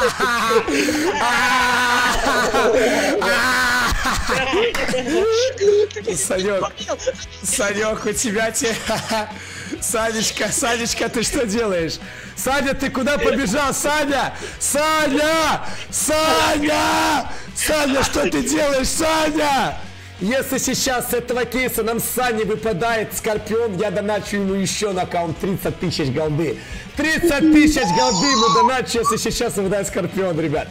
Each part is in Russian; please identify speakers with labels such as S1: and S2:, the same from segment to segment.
S1: Санек, у тебя Санечка, Санечка, ты что делаешь? Саня, ты куда побежал? Саня! Саня! Саня! Саня, что ты делаешь, Саня? Если сейчас с этого кейса нам с Саней выпадает Скорпион, я доначу ему еще на аккаунт 30 тысяч голды. 30 тысяч голды ему доначу, если сейчас выпадает Скорпион, ребят.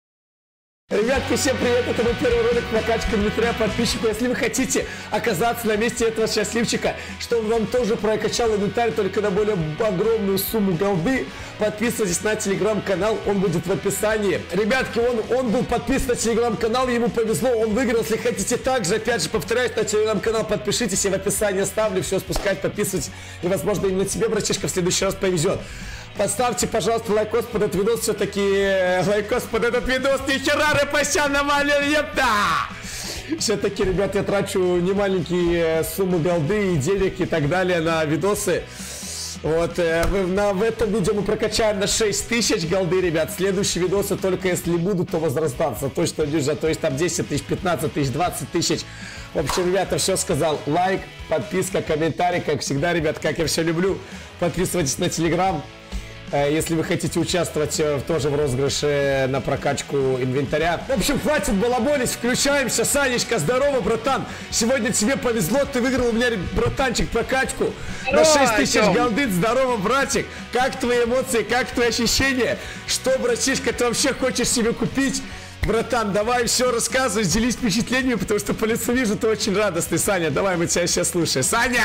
S1: Ребятки, всем привет, это мой первый ролик прокачка инвентаря подписчиков. Если вы хотите оказаться на месте этого счастливчика, чтобы вам тоже прокачал инвентарь, только на более огромную сумму голды, подписывайтесь на телеграм-канал, он будет в описании. Ребятки, он был подписан на телеграм-канал, ему повезло, он выиграл. Если хотите также, опять же, повторяюсь, на телеграм-канал подпишитесь, я в описании оставлю, все, спускать, подписывайтесь, и, возможно, именно тебе, братишка, в следующий раз повезет. Поставьте, пожалуйста, лайкос под этот видос, все-таки лайкос под этот видос, ни хера рэпаща навалил, епта! Все-таки, ребят, я трачу немаленькие суммы голды и денег и так далее на видосы. Вот, в этом видео мы прокачаем на 6 тысяч голды, ребят. Следующие видосы, только если будут, то возрастаться. Точно держат, то есть там 10 тысяч, 15 тысяч, 20 тысяч. В общем, ребята, все сказал. Лайк, подписка, комментарий, как всегда, ребят, как я все люблю. Подписывайтесь на телеграм. Если вы хотите участвовать тоже в розыгрыше на прокачку инвентаря. В общем, хватит балаболить, включаемся. Санечка, здорово, братан. Сегодня тебе повезло, ты выиграл у меня, братанчик, прокачку на 6 тысяч голды. Здорово, братик. Как твои эмоции, как твои ощущения? Что, братишка, ты вообще хочешь себе купить? Братан, давай все рассказывай, делись впечатлениями, потому что по лицу вижу, ты очень радостный. Саня, давай, мы тебя сейчас слушаем. Саня!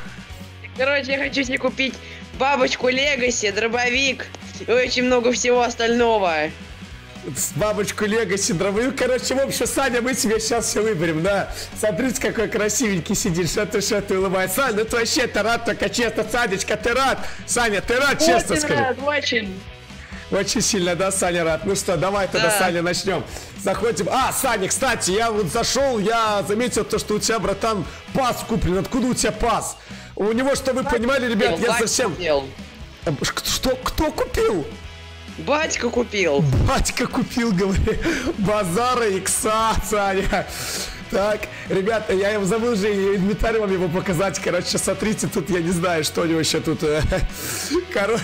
S2: Короче, я хочу себе купить бабочку Легаси, дробовик и очень много всего остального.
S1: Бабочку Легаси, дробовик. Короче, в общем, Саня, мы тебе сейчас все выберем, да? Смотрите, какой красивенький сидишь, что ты улыбаешься. Саня, ну ты вообще, ты рад, только честно, Санечка, ты рад? Саня, ты рад, честно скажи?
S2: Рад, очень.
S1: Очень сильно, да, Саня рад? Ну что, давай тогда, Саня, начнем. Заходим. Саня, кстати, я вот зашел, я заметил то, что у тебя, братан, пас куплен. Откуда у тебя пас? У него, что вы понимали, ребят, я совсем... Что? Кто купил?
S2: Батька купил.
S1: Батька купил, говори. Базара икса, Саня. Так, ребята, я забыл же инвентарь вам его показать. Короче, смотрите, тут я не знаю, что у него еще тут. Короче...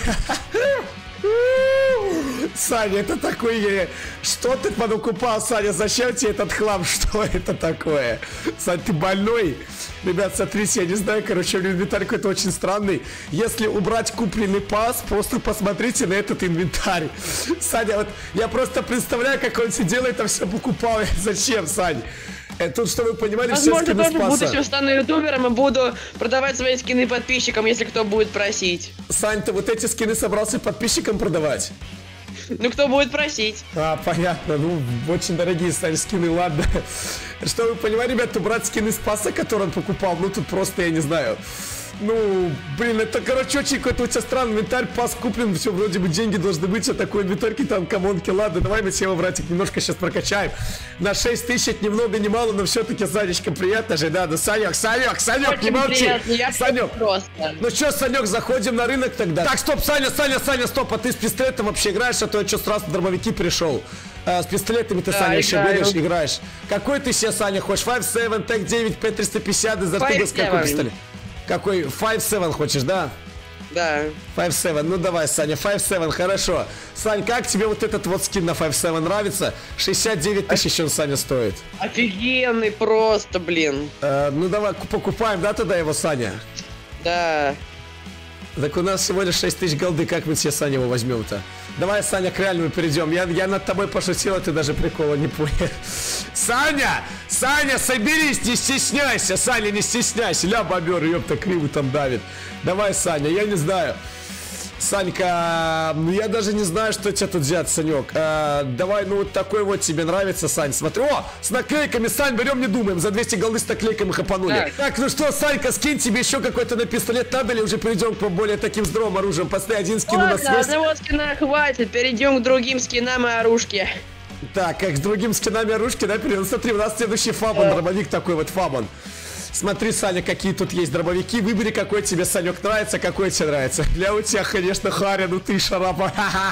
S1: Саня, это такое... Что ты понакупал, Саня? Зачем тебе этот хлам? Что это такое? Саня, ты больной? Ребят, смотрите, я не знаю, короче, инвентарь какой-то очень странный. Если убрать купленный пас, просто посмотрите на этот инвентарь. Саня, вот я просто представляю, как он сидел и это все покупал. Зачем, Сань? Тут, что вы понимали,
S2: возможно,
S1: все скины
S2: тоже
S1: с паса.
S2: будущем стану ютубером и буду продавать свои скины подписчикам, если кто будет просить.
S1: Сань, ты вот эти скины собрался подписчикам продавать?
S2: Ну, кто будет просить.
S1: Понятно. Ну, очень дорогие стали скины, ладно. Что вы понимаете, ребята, брать скины с паса, который он покупал, ну, тут просто, я не знаю. Ну, блин, это, короче, очень какой-то у тебя странный инвентарь, пас куплен, все, вроде бы деньги должны быть, а такой инвентарь, там, комонки, ладно, давай мы себе, братик, немножко сейчас прокачаем. На 6 тысяч, ни много, ни мало, но все-таки, Санечка, приятно же, да, Санек, очень не молчи. Санек, ну что, Санек, заходим на рынок тогда. Так, стоп, Саня, стоп, а ты с пистолетом вообще играешь, а то я что, сразу на дробовики пришел. С пистолетами ты, Саня, еще играешь. Какой ты себе, Саня, хочешь? 5-7, Тек 9, П-350, из Артугас, какой пистолет? Какой? 5-7 хочешь, да?
S2: Да.
S1: 5-7, ну давай, Саня, 5-7, хорошо. Сань, как тебе вот этот вот скин на 5-7 нравится? 69 тысяч он, Саня, стоит.
S2: Офигенный просто, блин.
S1: Ну давай, покупаем, да, тогда его, Саня?
S2: Да.
S1: Так у нас всего лишь 6 тысяч голды, как мы себе, Саня, его возьмем-то? Давай, Саня, к реальному перейдем. Я над тобой пошутил, а ты даже прикола не понял. Саня! Саня, соберись, не стесняйся! Саня, не стесняйся! Ля, бобер, ёпта, кривый там давит. Давай, Саня, я не знаю. Санька, я даже не знаю, что тебе тут взять, Санек. Давай, ну вот такой вот тебе нравится, Сань. Смотри, о, с наклейками, Сань, берем, не думаем. За 200 голды с наклейками хапанули. Так, ну что, Санька, скинь тебе еще какой-то на пистолет надо, или уже перейдем к более таким здоровым оружием? Последний один скин у нас есть.
S2: Одного скина хватит, перейдем к другим скинам и оружке.
S1: Так, как с другим скинами оружки, да, перейдем. Смотри, у нас следующий фабон, дробовик такой вот фабон. Смотри, Саня, какие тут есть дробовики. Выбери, какой тебе, Санек, нравится, какой тебе нравится. Для у тебя, конечно, Харя, ну ты шарапа.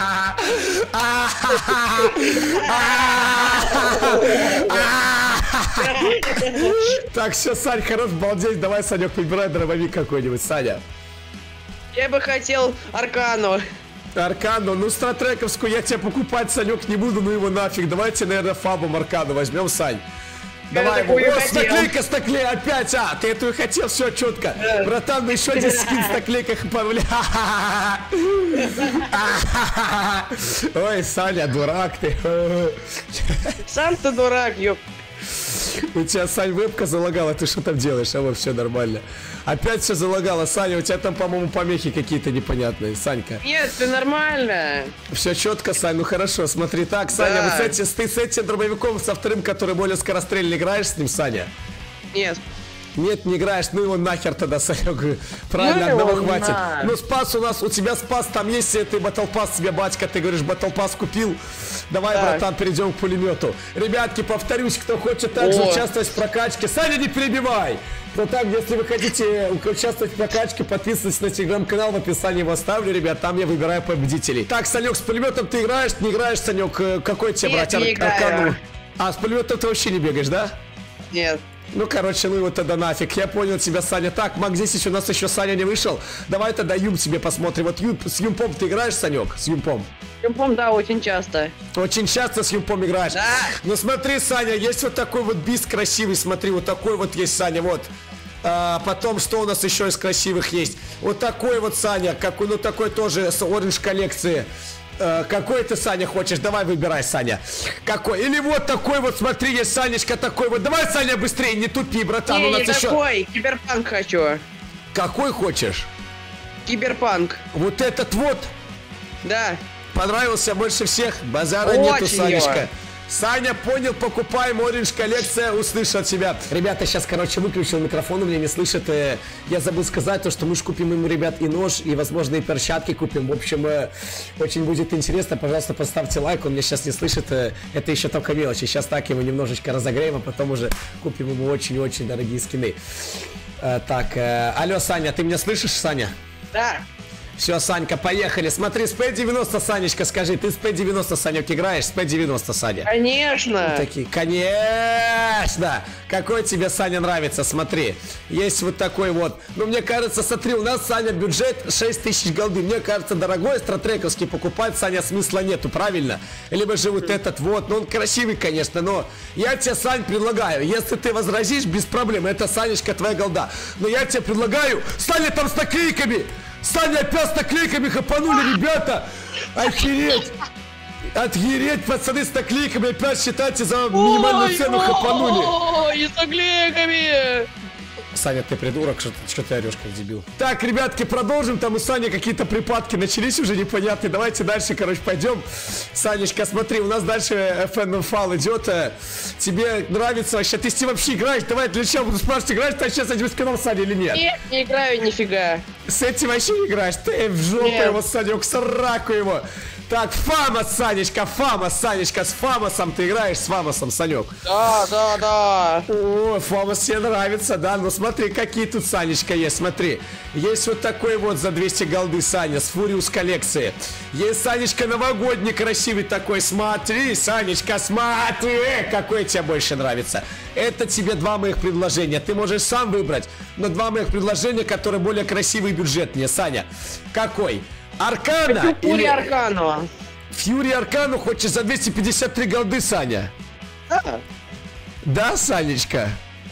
S1: Так, все, Сань, хорош, балдеть. Давай, Санек, выбирай дробовик какой-нибудь, Саня.
S2: Я бы хотел Аркану.
S1: Аркану, ну стратрековскую я тебе покупать, Санек, не буду, ну его нафиг. Давайте, наверное, Фабом Аркану возьмем, Сань. Давай, с наклейка, опять, ты эту и хотел, все четко. Братан, мы еще один скин с наклейках повля. Ой, Саня, дурак ты.
S2: Сам ты дурак, ёп.
S1: У тебя, Сань, вебка залагала, ты что там делаешь? А вот все нормально. Опять все залагало, Саня, у тебя там, по-моему, помехи какие-то непонятные, Санька.
S2: Нет, все нормально.
S1: Все четко, Сань, ну хорошо, смотри так, Саня, да. Ты с этим дробовиком, со вторым, который более скорострельный, играешь с ним, Саня?
S2: Нет.
S1: Нет, не играешь, ну его нахер тогда, Санек. Правильно,
S2: ну,
S1: одного хватит. Ну спас у тебя спас, там есть ты батлпасс, тебе батька, ты говоришь, батлпасс купил. Давай, так. Братан, перейдем к пулемету. Ребятки, повторюсь, кто хочет также участвовать в прокачке, Саня, не перебивай! Братан, если вы хотите участвовать в прокачке, подписывайтесь на телеграм-канал, в описании его оставлю, ребят, там я выбираю победителей. Так, Санек, с пулеметом ты играешь, не играешь, Санек? Какой тебе брать Аркану? А, с пулеметом ты вообще не бегаешь, да?
S2: Нет.
S1: Ну, короче, ну его тогда нафиг. Я понял тебя, Саня. Так, Мак, здесь у нас еще Саня не вышел. Давай тогда Юм тебе посмотрим. Вот с Юмпом ты играешь, Санек? С Юмпом?
S2: С Юмпом, да, очень часто.
S1: Очень часто с Юмпом играешь?
S2: Да.
S1: Ну, смотри, Саня, есть вот такой вот бист красивый. Смотри, вот такой вот есть, Саня, вот. Потом, что у нас еще из красивых есть? Вот такой вот, Саня, какой, ну, такой тоже с Orange коллекции. Какой ты, Саня, хочешь? Давай выбирай, Саня. Какой? Или вот такой вот, смотри, есть Санечка такой вот. Давай, Саня, быстрее, не тупи, братан.
S2: Не,
S1: у нас
S2: не
S1: еще...
S2: такой, киберпанк хочу.
S1: Какой хочешь?
S2: Киберпанк.
S1: Вот этот вот?
S2: Да.
S1: Понравился больше всех? Базара очень нету, Санечка. Его. Саня, понял, покупаем, Orange коллекция, услышал тебя. Ребята, сейчас, короче, выключил микрофон, у меня не слышат. Я забыл сказать то, что мы же купим ему, ребят, и нож, и, возможно, и перчатки купим. В общем, очень будет интересно. Пожалуйста, поставьте лайк, он меня сейчас не слышит. Это еще только мелочи. Сейчас так его немножечко разогреем, а потом уже купим ему очень-очень дорогие скины. Так, алло, Саня, ты меня слышишь, Саня?
S2: Да.
S1: Все, Санька, поехали. Смотри, с П-90, Санечка, скажи, ты с П-90, Санек, играешь? С П-90, Саня?
S2: Конечно.
S1: Вот такие, конечно. Какой тебе, Саня, нравится? Смотри, есть вот такой вот. Ну, мне кажется, смотри, у нас, Саня, бюджет 6000 голды. Мне кажется, дорогой стратрековский покупать, Саня, смысла нету, правильно? Либо же вот этот вот, ну, он красивый, конечно, но я тебе, Сань, предлагаю, если ты возразишь, без проблем, это, Санечка, твоя голда. Но я тебе предлагаю, Саня, там с наклейками. Саня, опять с наклейками хапанули, ребята! Охереть! Отъереть, пацаны, с наклейками опять считайте за минимальную цену хапанули!
S2: Ой, с наклейками!
S1: Саня, ты придурок, что ты орешь, как дебил. Так, ребятки, продолжим. Там у Сани какие-то припадки начались уже непонятные. Давайте дальше, короче, пойдем. Санечка, смотри, у нас дальше FNFL идет. Тебе нравится вообще? Ты с ним вообще играешь? Давай, для чего буду спрашивать, играешь ты сейчас с этим скином, Саня, или нет?
S2: Нет, не играю нифига.
S1: С этим вообще не играешь? Ты в жопу его, Саня, к сраку его. Так, Фамос, Санечка, с Фамосом ты играешь, с Фамосом, Санек?
S2: Да.
S1: О, Фамос тебе нравится, да? Ну смотри, какие тут, Санечка, есть, смотри. Есть вот такой вот за 200 голды, Саня, с Фуриус коллекции. Есть, Санечка, новогодний, красивый такой, смотри, Санечка, смотри, какой тебе больше нравится. Это тебе два моих предложения, ты можешь сам выбрать, но два моих предложения, которые более красивые и бюджетнее, Саня. Какой? Аркана
S2: или Аркану?
S1: Фьюри Аркану хочешь за 253 голды, Саня?
S2: Да.
S1: Да, Санечка?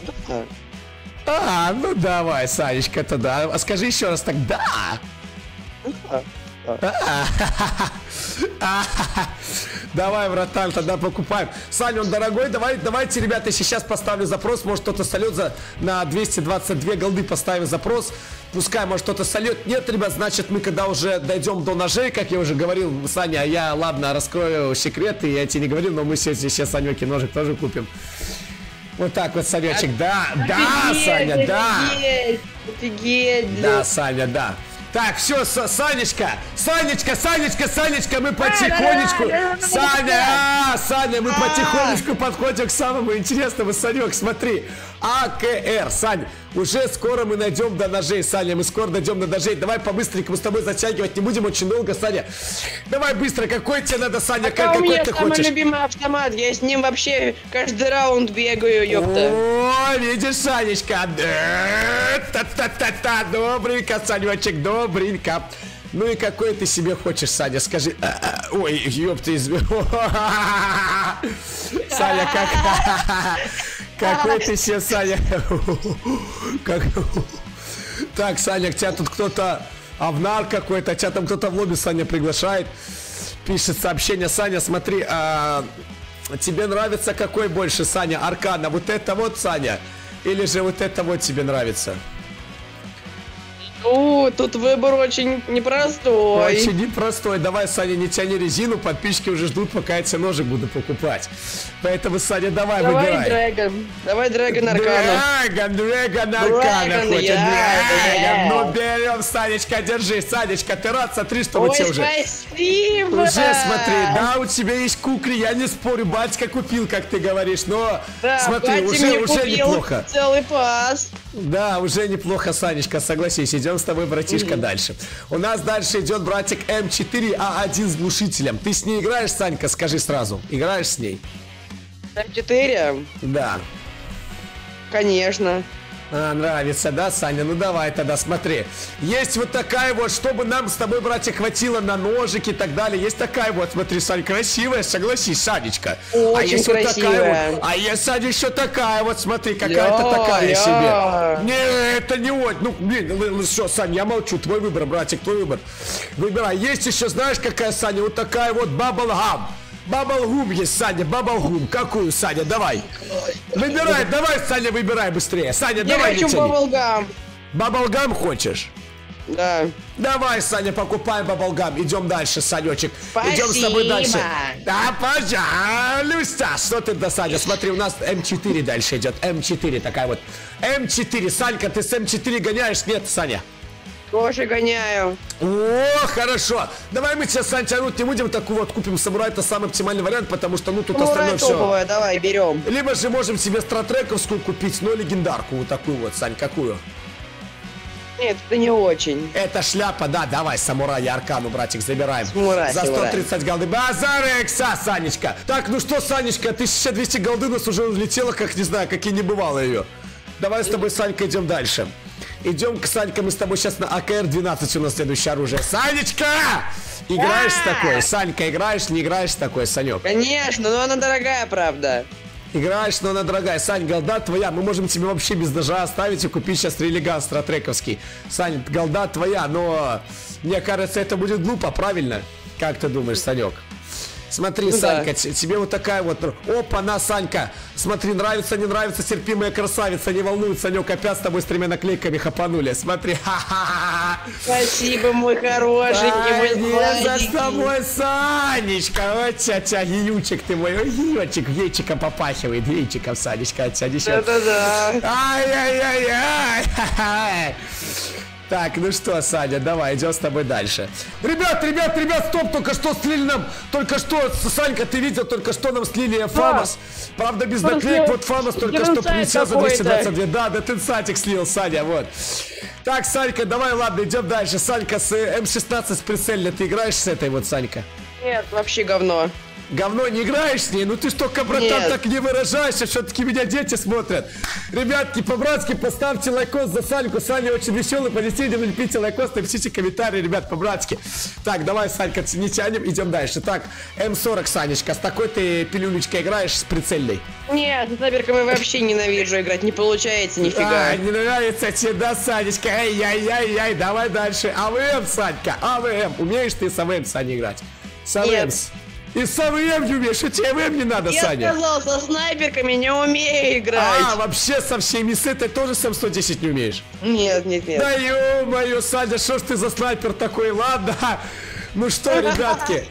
S2: Да.
S1: Ну давай, Санечка, тогда. А скажи еще раз так, да. Давай, братан, тогда покупаем. Саня, он дорогой, давайте, ребята, сейчас поставлю запрос. Может, кто-то сольет на 222 голды, поставим запрос. Пускай, может, кто-то сольет. Нет, ребят, значит, мы когда уже дойдем до ножей, как я уже говорил, Саня, я, ладно, раскрою секреты, я тебе не говорил, но мы сейчас Санёке ножик тоже купим. Вот так вот, Санечек, да, Саня, да.
S2: Офигеть,
S1: да, Саня, да. Так, все, Санечка, мы потихонечку... Саня, мы потихонечку подходим к самому интересному, Санек, смотри. АКР, Сань, уже скоро мы найдем до ножей, Саня, мы скоро дойдем до ножей. Давай по-быстренькому с тобой затягивать, не будем очень долго, Саня. Давай быстро, какой тебе надо, Саня, какой ты хочешь?
S2: Самый любимый автомат, я с ним вообще каждый раунд бегаю, ёпта.
S1: О, видишь, Санечка, добренько, Санечек, добренько. Ну и какой ты себе хочешь, Саня, скажи. Ой, ёпта, Саня, какой ты себе, Саня. Так, Саня, тебя тут кто-то, Авнар какой-то, тебя там кто-то в лобби, Саня, приглашает. Пишет сообщение, Саня, смотри, тебе нравится какой больше, Саня, Аркана? Вот это вот, Саня? Или же вот это вот тебе нравится?
S2: Ну, тут выбор очень непростой.
S1: Очень непростой. Давай, Саня, не тяни резину, подписчики уже ждут, пока я тебе ножик буду покупать. Поэтому, Саня, давай выбирай.
S2: Давай Дрэгон Аркана.
S1: Дрэгон Аркана хочет. Дрэгон. Ну, берем, Санечка, держи. Санечка, ты рад? Смотри, что у тебя уже.
S2: Спасибо.
S1: Уже смотри, да, у тебя есть кукри, я не спорю, батька купил, как ты говоришь, но
S2: да,
S1: смотри, уже неплохо.
S2: Целый пас.
S1: Да, уже неплохо, Санечка, согласись. Идем с тобой, братишка, дальше. У нас дальше идет братик М4А1 с глушителем. Ты с ней играешь, Санька? Скажи сразу. Играешь с ней?
S2: М4?
S1: Да.
S2: Конечно.
S1: Нравится, да, Саня? Ну давай тогда, смотри. Есть вот такая вот, чтобы нам с тобой, братья, хватило на ножик и так далее. Есть такая вот, смотри, Сань, красивая, согласись, Санечка.
S2: Очень
S1: есть
S2: красивая.
S1: Вот такая вот. А есть, Саня, еще такая вот, смотри, какая-то такая себе. Не, это не вот. Ну, блин, все, Саня, я молчу. Твой выбор, братик, твой выбор. Выбирай. Есть еще, знаешь, какая, Саня? Вот такая вот Bubblegum. Bubblegum есть, Саня, Bubblegum. Какую, Саня? Давай. Выбирай, давай, Саня, выбирай быстрее. Саня, давай.
S2: Я хочу Bubblegum.
S1: Bubblegum хочешь?
S2: Да.
S1: Давай, Саня, покупаем Bubblegum. Идем дальше, Санечек.
S2: Спасибо.
S1: Идем с тобой дальше. Да, пожалуйста. Что ты, да, Саня? Смотри, у нас М4 дальше идет. М4 такая вот. М4. Санька, ты с М4 гоняешь? Нет, Саня?
S2: Тоже гоняю.
S1: О, хорошо. Давай мы сейчас, Сань, тянуть не будем. Такую вот купим самурай. Это самый оптимальный вариант, потому что, ну, тут остальное все.
S2: Давай, берем.
S1: Либо же можем себе стратрековскую купить, но легендарку вот такую вот, Сань, какую?
S2: Нет, это не очень.
S1: Это шляпа, да, давай, самурай и аркану, братик, забираем.
S2: Самурай,
S1: за 130 голды. Базарекса, Санечка. Так, ну что, Санечка, 1200 голды у нас уже улетело, как, не знаю, как и не бывало ее. Давай с тобой, Санька, идем дальше. Идем к Санька, мы с тобой сейчас на АКР-12 у нас следующее оружие. Санечка! Играешь с такой? Санька, играешь, не играешь с такой, Санек?
S2: Конечно, но она дорогая, правда.
S1: Играешь, но она дорогая. Сань, голда твоя. Мы можем тебе вообще без ножа оставить и купить сейчас религан стратрековский. Сань, голда твоя, но мне кажется, это будет глупо, правильно? Как ты думаешь, Санек? Смотри, ну, Санька, да. Тебе вот такая вот... Опа-на, Санька! Смотри, нравится, не нравится, терпимая красавица. Не волнует, Санек, опять с тобой с 3 наклейками хапанули. Смотри, ха-ха-ха!
S2: Спасибо, мой хорошенький, мой
S1: сладенький. За тобой, Санечка! Вот тя-тя, яючек ты мой. Яючек, яичиком попахивает. Яичиком, Санечка, от тебя несет.
S2: Да-да-да.
S1: Ай-яй-яй-яй! Так, ну что, Саня, давай, идем с тобой дальше. Ребят, стоп, только что слили нам, Санька, ты видел, только что нам слили Фамос. Правда, без наклеек, вот Фамос только что прилетел за 222. Да, тенсатик слил, Саня, вот. Так, Санька, давай, ладно, идем дальше. Санька, с М16 с прицельной, ты играешь с этой вот, Санька?
S2: Нет, вообще говно.
S1: Говно не играешь с ней? Ну ты что, братан, нет. Так не выражаешься, все-таки меня дети смотрят. Ребятки, по-братски поставьте лайкос за Саньку. Саня очень веселый, полетели, лепите лайкос, напишите комментарии, ребят, по-братски. Так, давай, Санька, не тянем, идем дальше. Так, М40, Санечка, с такой ты пилюлечкой играешь, с прицельной?
S2: Нет, с снайперками вообще ненавижу играть, не получается нифига.
S1: Не нравится тебе, да, Санечка? Эй-яй-яй-яй, давай дальше. АВМ, Санька, АВМ. Умеешь ты с АВМ, Саня, играть? С АВМ. И с АВМ не умеешь, и тебе АВМ не надо, Саня.
S2: Я сказал, со снайперками не умею играть.
S1: Вообще со всеми с этой тоже сам 110 не умеешь?
S2: Нет.
S1: Да ё-моё, Саня, что ж ты за снайпер такой, ладно? Ну что, ребятки?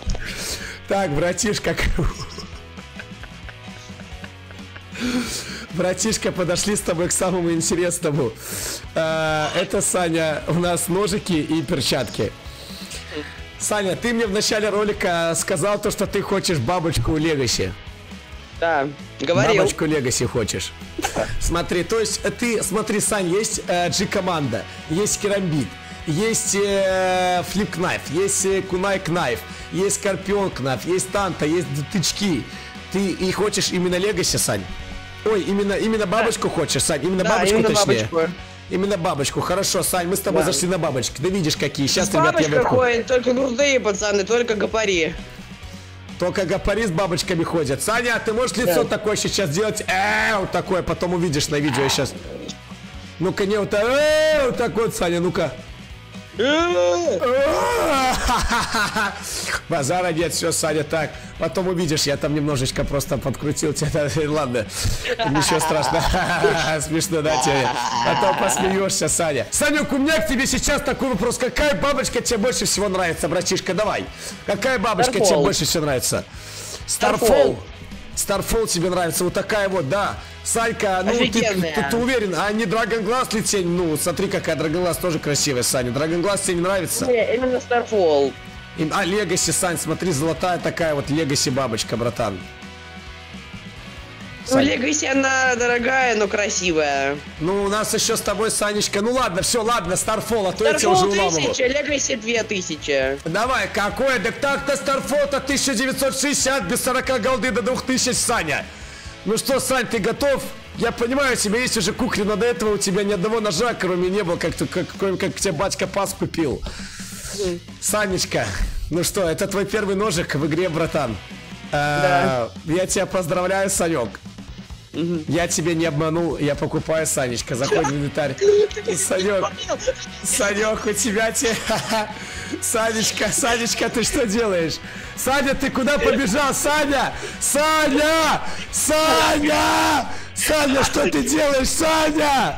S1: Так, братишка. Братишка, подошли с тобой к самому интересному. Это, Саня, у нас ножики и перчатки. Саня, ты мне в начале ролика сказал то, что ты хочешь бабочку Legacy.
S2: Да, говорил.
S1: Бабочку Legacy хочешь. Смотри, то есть ты, смотри, Сань, есть G-команда, есть керамбит, есть Flip Knife, есть Kunai Knife, есть Скорпион Knife, есть Танта, есть тычки. Ты и хочешь именно Legacy, Сань? Ой, именно бабочку хочешь, Сань? Именно бабочку,
S2: именно
S1: точнее.
S2: Бабочку.
S1: Именно бабочку. Хорошо, Сань, мы с тобой зашли на бабочки. Да видишь какие. Сейчас, ребят, я
S2: Бабочка
S1: верху.
S2: ходит, только крутые пацаны, только гопари.
S1: Только гопари с бабочками ходят. Саня, ты можешь лицо такое сейчас делать? Вот такое, потом увидишь на видео сейчас. Ну-ка, не вот так вот, Саня, ну-ка. Базара нет, все, Саня, так. Потом увидишь, я там немножечко просто подкрутил тебя. Ладно, ничего страшного. Смешно, да, тебе? Потом посмеешься, Саня. Санек, у меня к тебе сейчас такой вопрос. Какая бабочка тебе больше всего нравится, братишка? Давай. Какая бабочка тебе больше всего нравится? Starfall. Starfall тебе нравится, вот такая вот, да. Санька, ну ты уверен, а не Dragon Glass ли тебе? Ну, смотри, какая Dragon Glass тоже красивая, Саня. Dragon Glass тебе не нравится?
S2: Не, именно Starfall.
S1: А, Legacy, Сань, смотри, золотая такая вот Legacy бабочка, братан.
S2: Ну, Legacy, она дорогая, но красивая.
S1: Ну, у нас еще с тобой, Санечка. Ну ладно, все, ладно, Starfall, а то я тебя уже уламываю.
S2: 1000, Legacy 2000.
S1: Давай, какой? Да так-то Starfall-то 1960, без 40 голды до 2000, Саня. Ну что, Сань, ты готов? Я понимаю, у тебя есть уже кухня, но до этого у тебя ни одного ножа, кроме не было, как тебе батька пас купил. Санечка, ну что, это твой первый ножик в игре, братан.
S2: Да.
S1: Я тебя поздравляю, Санек. Я тебя не обманул, я покупаю, Санечка, заходи в инвентарь. Санек, у тебя Санечка, ты что делаешь? Саня, ты куда побежал? Саня! Саня! Что ты делаешь, Саня?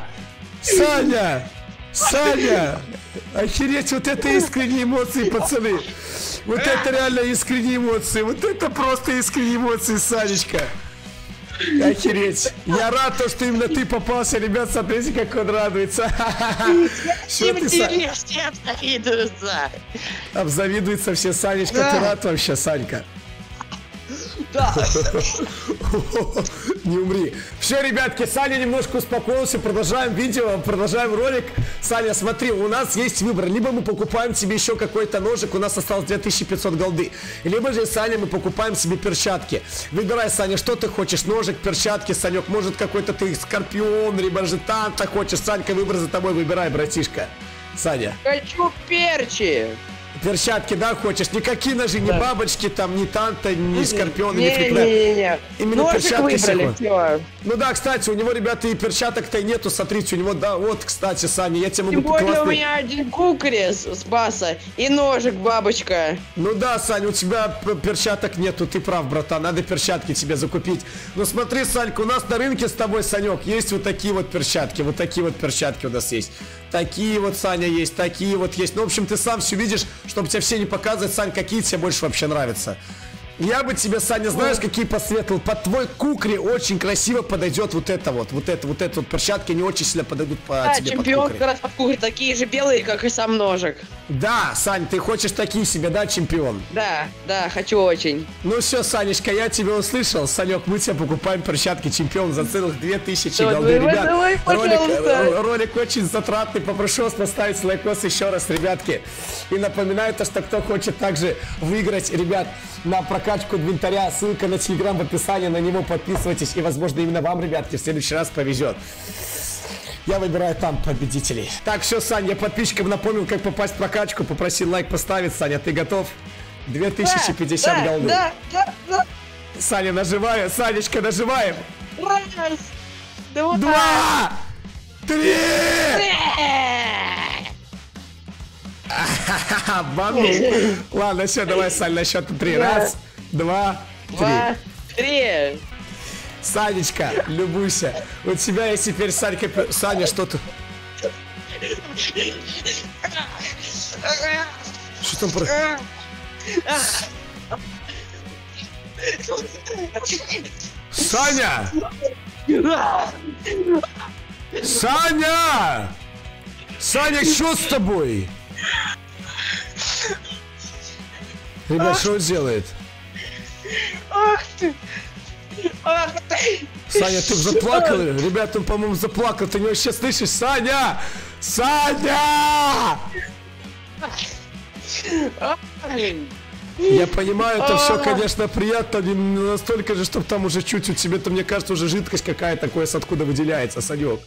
S1: Саня! Охереть, вот это искренние эмоции, пацаны. Вот это реально искренние эмоции. Вот это просто искренние эмоции, Санечка. Охереть. Я рад, что именно ты попался. Ребят, смотрите, как он радуется. Что ты,
S2: все обзавидуются.
S1: Обзавидуются все, Санечка. Ты рад вообще, Санька?
S2: Да.
S1: Не умри. Все, ребятки, Саня немножко успокоился. Продолжаем видео, продолжаем ролик. Саня, смотри, у нас есть выбор. Либо мы покупаем тебе еще какой-то ножик, у нас осталось 2500 голды. Либо же, Саня, мы покупаем себе перчатки. Выбирай, Саня, что ты хочешь. Ножик, перчатки, Санек. Может, какой-то ты Скорпион, либо же Танта хочешь. Санька, выбор за тобой, выбирай, братишка. Саня.
S2: Хочу перчи.
S1: Перчатки, да, хочешь? Никакие ножи, ни бабочки, там, ни Танта, ни Скорпиона, ни
S2: флипнера. Не.
S1: Именно ножик перчатки
S2: выбрали,
S1: Ну да, кстати, у него, ребята, и перчаток-то и нету. Смотрите, у него, да, вот, кстати, Саня, я тебе могу
S2: показать. Тем более у меня один кукрес с баса и ножик бабочка.
S1: Ну да, Саня, у тебя перчаток нету, ты прав, братан, надо перчатки тебе закупить. Ну смотри, Санька, у нас на рынке с тобой, Санек, есть вот такие вот перчатки у нас есть. Такие вот, Саня, есть, такие вот есть. Ну, в общем, ты сам все видишь, чтобы тебе все не показывать, Сань, какие тебе больше вообще нравятся. Я бы тебе, Саня, знаешь, какие посоветовал? Под твой кукри очень красиво подойдет вот это вот перчатки не очень сильно подойдут по тебе
S2: чемпион
S1: под
S2: как раз под кукри, такие же белые, как и сам ножик.
S1: Да, Сань, ты хочешь такие себе, да, чемпион?
S2: Да, хочу очень.
S1: Ну все, Санечка, я тебя услышал. Санек, мы тебе покупаем перчатки чемпион за целых 2000 голды. Ребят, ролик очень затратный. Попрошу вас поставить лайкос еще раз, ребятки. И напоминаю то, что кто хочет также выиграть, ребят, на прокачку инвентаря, ссылка на телеграм в описании, на него подписывайтесь. И, возможно, именно вам, ребятки, в следующий раз повезет. Я выбираю там победителей. Так, все, Саня, я подписчикам напомнил, как попасть в прокачку. Попросил лайк поставить. Саня, ты готов? 2050 голды.
S2: Да.
S1: Саня, наживаю. Санечка, наживаем.
S2: Раз,
S1: два, три. Обманул. Ладно, все, давай, Саня, на счет 3. Раз, два, три. Санечка, любуйся. У тебя есть теперь, Санька, Саня, что-то... Что там про... Саня! Саня! Саня, что с тобой? Ребят, что он делает?
S2: Ах ты! Ах ты!
S1: Саня, ты заплакал? Ребят, он, по-моему, заплакал. Ты не вообще слышишь? Саня! Саня! Я понимаю, это все, конечно, приятно, не настолько же, чтобы там уже чуть у тебя-то, мне кажется, уже жидкость какая-то, такое с откуда выделяется, Санек.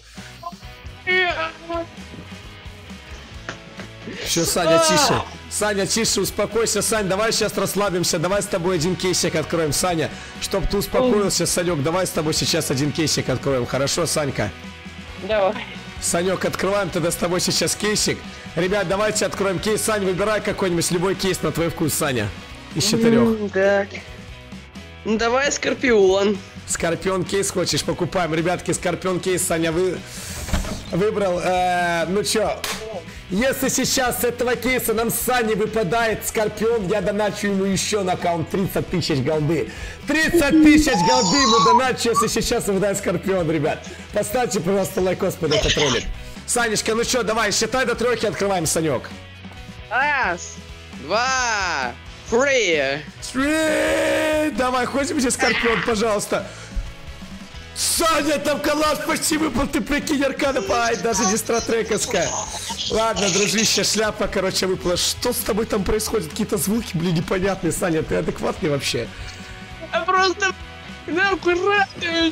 S1: Все, Саня, тише. Саня, тише, успокойся, Сань, давай сейчас расслабимся, давай с тобой один кейсик откроем, Саня. Чтоб ты успокоился, Санек, давай с тобой сейчас один кейсик откроем, хорошо, Санька?
S2: Давай.
S1: Санек, открываем тогда с тобой сейчас кейсик. Ребят, давайте откроем кейс. Сань, выбирай какой-нибудь, любой кейс на твой вкус, Саня. Из 4.
S2: Так. Ну давай Скорпион.
S1: Скорпион кейс хочешь, покупаем. Ребятки, Скорпион кейс Саня выбрал. Ну чё, если сейчас с этого кейса нам с Саней выпадает Скорпион, я доначу ему еще на аккаунт 30 тысяч голды. 30 тысяч голды ему доначу, если сейчас выпадает Скорпион, ребят. Поставьте, пожалуйста, лайкос под этот ролик. Санечка, ну чё, давай, считай до 3, открываем, Санек.
S2: Раз, два, три.
S1: Давай, хочешь мне Скорпион, пожалуйста. Саня, там коллаж почти выпал, ты прикинь, аркана, ай, даже не стратрековская. Ладно, дружище, шляпа, короче, выпала. Что с тобой там происходит? Какие-то звуки, блин, непонятные, Саня, ты адекватный вообще?
S2: Я просто аккуратный.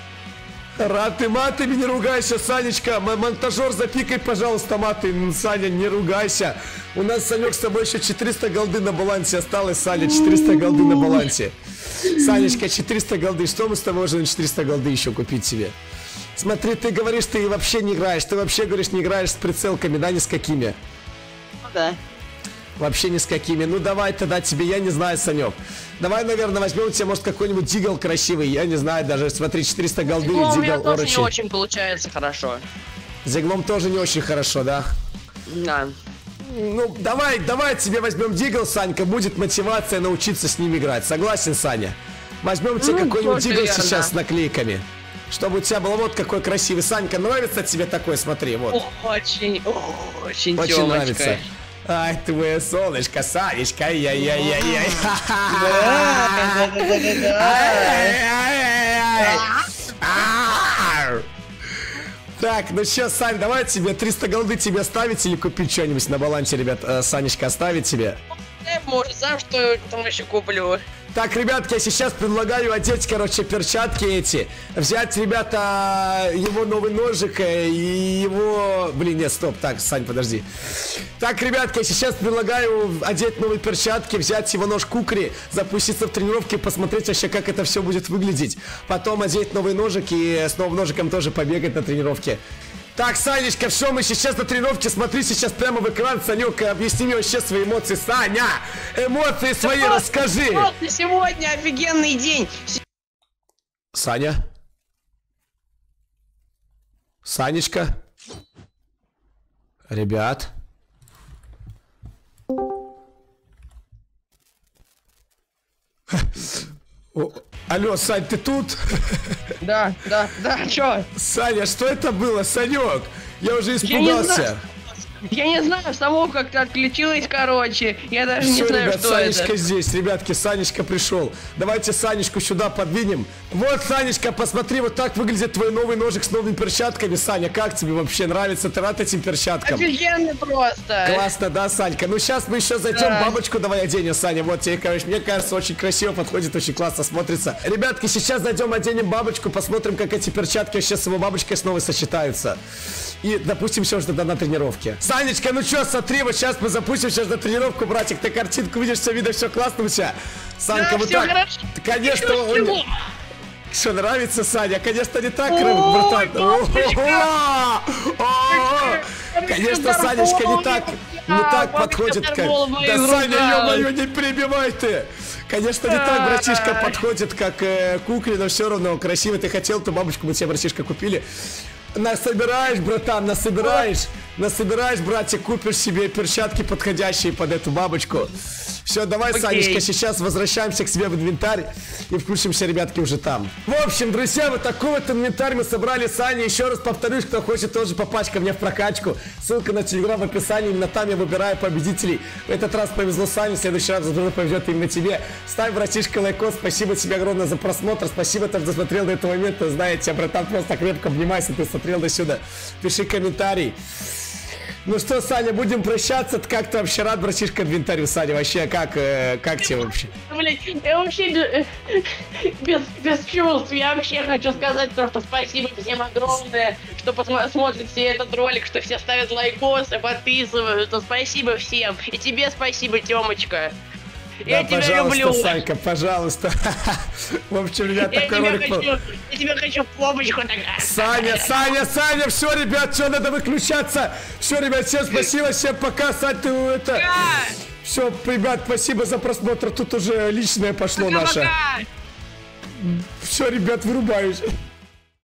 S1: Раты, матами не ругайся, Санечка. Монтажер, запикай, пожалуйста, маты. Саня, не ругайся. У нас, Санек, с тобой еще 400 голды на балансе осталось, Саня, 400 голды на балансе. Санечка, 400 голды. Что мы с тобой можем 400 голды еще купить себе? Смотри, ты говоришь, ты вообще не играешь. Ты вообще говоришь, не играешь с прицелками, да, ни с какими?
S2: Да.
S1: Вообще ни с какими. Ну давай тогда тебе, я не знаю, Санек. Давай, наверное, возьмем тебе, может, какой-нибудь дигл красивый. Я не знаю даже. Смотри, 400 голды,
S2: Ну, у меня
S1: дигл
S2: тоже
S1: орочи.
S2: не очень получается хорошо.
S1: С диглом тоже не очень хорошо, да?
S2: Да.
S1: Ну, давай тебе возьмем дигл, Санька. Будет мотивация научиться с ним играть. Согласен, Саня? Возьмем тебе какой-нибудь дигл
S2: верно.
S1: сейчас с наклейками. Чтобы у тебя было вот какой красивый. Санька, нравится тебе такой? Смотри, вот.
S2: Очень
S1: Очень
S2: тёмочка.
S1: нравится. Ай, твое солнышко, Санечка, ай-яй-яй-яй-яй. Так, ну что, Сань, давай тебе 300 голды тебе оставить или купить что-нибудь на балансе, ребят? Санечка оставить тебе.
S2: Может, сам что там еще куплю.
S1: Так, ребятки, я сейчас предлагаю одеть, короче, перчатки эти. Взять, ребята, его новый ножик и его... Блин, нет, стоп, так, Сань, подожди. Так, ребятки, я сейчас предлагаю одеть новые перчатки, взять его нож кукри, запуститься в тренировки, посмотреть вообще, как это все будет выглядеть. Потом одеть новый ножик и с новым ножиком тоже побегать на тренировке. Так, Санечка, все, мы сейчас на тренировке, смотри сейчас прямо в экран, Санек, объясни мне вообще свои эмоции. Саня, эмоции свои расскажи.
S2: Вот сегодня офигенный день.
S1: Саня? Санечка? Ребят? Алло, Сань, ты тут?
S2: Да, чё?
S1: Саня, что это было, Санек? Я уже испугался.
S2: Я не знаю, само как-то отключилось, короче. Я даже
S1: Все,
S2: не знаю,
S1: ребят,
S2: что
S1: Санечка
S2: это.
S1: здесь, ребятки, Санечка пришел. Давайте Санечку сюда подвинем. Вот, Санечка, посмотри, вот так выглядит твой новый ножик с новыми перчатками. Саня, как тебе вообще нравится? Ты рад этим перчаткам?
S2: Офигенно просто.
S1: Классно, да, Санька? Ну, сейчас мы еще зайдем,
S2: Да.
S1: бабочку давай оденем, Саня. Вот тебе, короче, мне кажется, очень красиво подходит, очень классно смотрится. Ребятки, сейчас зайдем, оденем бабочку, посмотрим, как эти перчатки вообще с его бабочкой снова сочетаются. И допустим, все тогда на тренировке. Санечка, ну что, смотри, вот сейчас мы запустим сейчас на тренировку, братик. Ты картинку видишь, все видно, все классно у тебя. Санька,
S2: Да,
S1: вот
S2: всё
S1: так.
S2: хорошо.
S1: Конечно,
S2: Чего?
S1: Что, нравится, Саня? Конечно, не так, братан. Конечно, Санечка не так подходит, как... Да, Саня, ё-моё, не перебивай ты! Конечно, не так, братишка, подходит, как кукле, но все равно красиво. Ты хотел эту бабочку, мы тебе, братишка, купили. Насобираешь, братан, насобираешь, братик, купишь себе перчатки, подходящие под эту бабочку. Все, давай,
S2: Окей.
S1: Санечка, сейчас возвращаемся к себе в инвентарь и включимся, ребятки, уже там. В общем, друзья, вот такой вот инвентарь мы собрали с Аней. Еще раз повторюсь, кто хочет тоже попасть ко мне в прокачку. Ссылка на телеграм в описании. Именно там я выбираю победителей. В этот раз повезло Сане, в следующий раз задумно повезет именно тебе. Ставь, братишка, лайкос. Спасибо тебе огромное за просмотр. Спасибо, что досмотрел до этого момента. Знаете, братан, просто крепко обнимайся, ты смотрел до сюда. Пиши комментарий. Ну что, Саня, будем прощаться. Как ты вообще рад, братишка, инвентарю, Саня? Вообще, как тебе вообще?
S2: Блин, я вообще без чувств. Я вообще хочу сказать то, что спасибо всем огромное, что смотрите этот ролик, что все ставят лайкосы, подписываются. Спасибо всем. И тебе спасибо, Тёмочка. Я
S1: Да,
S2: тебя люблю.
S1: пожалуйста, Санька, пожалуйста. В общем, ребят, такой ролик...
S2: Я тебя хочу в помощку тогда.
S1: Саня, все, ребят, все, надо выключаться. Все, ребят, всем спасибо, всем пока, Сань, ты это... Все, ребят, спасибо за просмотр, тут уже личное пошло наше. Все, ребят, вырубаюсь.